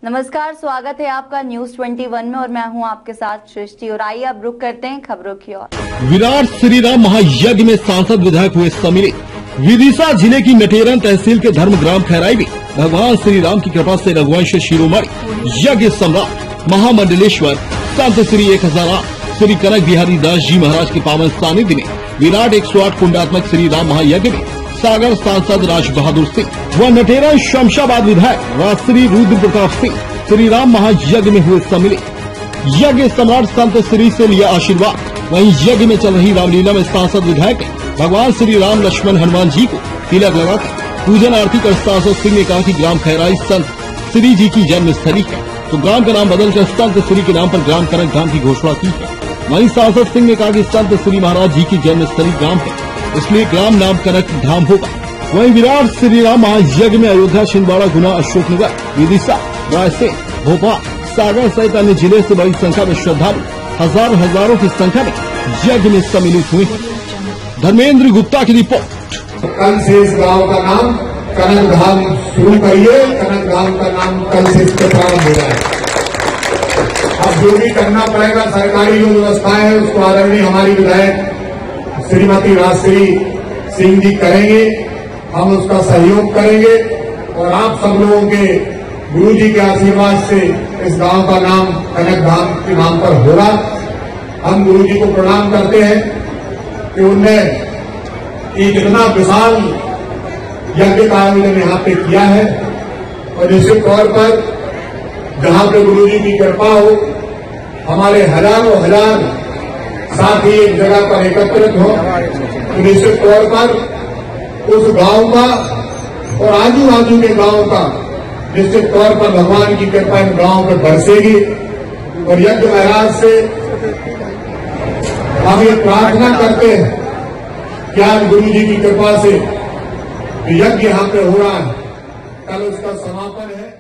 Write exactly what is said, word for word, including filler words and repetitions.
नमस्कार, स्वागत है आपका न्यूज इक्कीस में और मैं हूं आपके साथ सृष्टि। और आइए अब रुक करते हैं खबरों की ओर। विराट श्री राम महायज्ञ में सांसद विधायक हुए सम्मिलित। विदिशा जिले की मेटेरन तहसील के धर्म ग्राम खैराई में भगवान श्री राम की कृपा से रघुवंश शिरोमणि यज्ञ सम्राट महामंडलेश्वर संत श्री एक हजार आठ श्री कनक बिहारी दास जी महाराज के पावन सानिध्य में विराट एक सौ आठ कुंडात्मक श्री राम महायज्ञ में सागर सांसद राज बहादुर सिंह व नटेरा शमशाबाद विधायक राजश्री रुद्र प्रताप सिंह श्री राम महायज्ञ में हुए सम्मिलित। यज्ञ सम्राट संत श्री से लिया आशीर्वाद। वहीं यज्ञ में चल रही रामलीला में सांसद विधायक ने भगवान श्री राम लक्ष्मण हनुमान जी को तिलक लगाकर पूजन आरती कर सांसद सिंह ने कहा कि ग्राम खैराई संत श्री जी की जन्म स्थली है, तो ग्राम का नाम बदलकर संत श्री के नाम पर ग्राम कनक धाम की घोषणा की है। वहीं सांसद सिंह ने कहा कि संत श्री महाराज जी की जन्म स्थली ग्राम है, इसलिए ग्राम नाम कनक धाम होगा। वहीं विराट श्री राम महायज्ञ में अयोध्या, छिंदवाड़ा, गुना, अशोकनगर, विदिशा, रायसेन, भोपाल, सागर सहित अन्य जिले से बड़ी संख्या में श्रद्धालु हजार हजारों की संख्या में यज्ञ में सम्मिलित हुए हैं। धर्मेंद्र गुप्ता की रिपोर्ट। कल से इस गांव का नाम कनक धाम शुरू करिए। कनक धाम का नाम कल से इसका प्रारंभ हो जाए। अब जो भी करना पड़ेगा, सरकारी जो व्यवस्था है उसको आदरणीय हमारी विधायक श्रीमती राजश्री सिंह जी करेंगे, हम उसका सहयोग करेंगे और आप सब लोगों के गुरु जी के आशीर्वाद से इस गांव का नाम कनक धाम के नाम पर होगा। हम गुरु जी को प्रणाम करते हैं कि उनने एक इतना विशाल यज्ञ का आयोजन यहाँ पे किया है और निश्चित तौर पर जहाँ पे गुरु जी की कृपा हो, हमारे हजारों हजार साथी एक जगह पर एकत्रित हो, तो निश्चित तौर पर उस गांव का और आजू बाजू के गांव का निश्चित तौर पर भगवान की कृपा इन गांव पर बरसेगी। और यज्ञ महाराज से हम ये प्रार्थना करते हैं कि आज गुरु जी की कृपा से यज्ञ यहाँ पे हो रहा है, कल उसका समापन है।